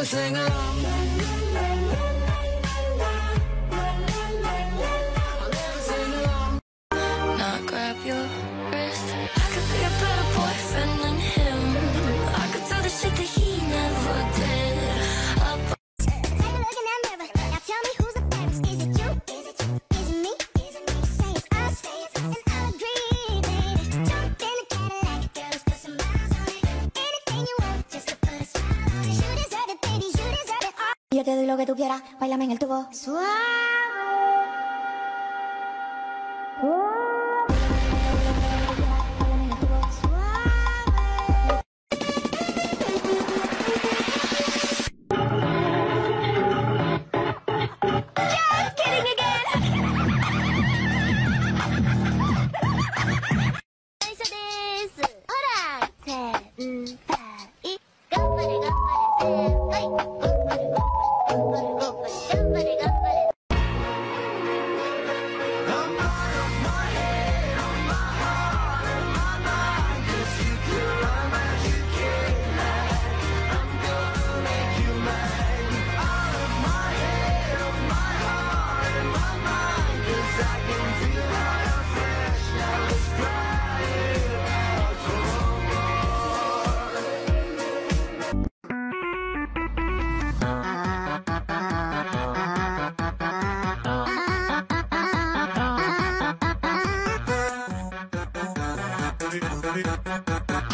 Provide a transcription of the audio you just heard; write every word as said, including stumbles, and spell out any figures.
sing along. I'll never sing along. Not grab your wrist. I could be a better boyfriend than him. I could do the shit that he never did. Up. Take a look in that mirror. Now tell me who's the fairest. Is it you? Is it you? Is it me? Is it me? Say it's us. Say it's us. And I'll agree, baby. Jump in the Cadillac, girls, put some miles on it. Anything you want, just to put a smile on it. You deserve it, baby. You deserve it all. Yo te doy lo que tú quieras, bailame en el tubo. Suave. We'll be right back.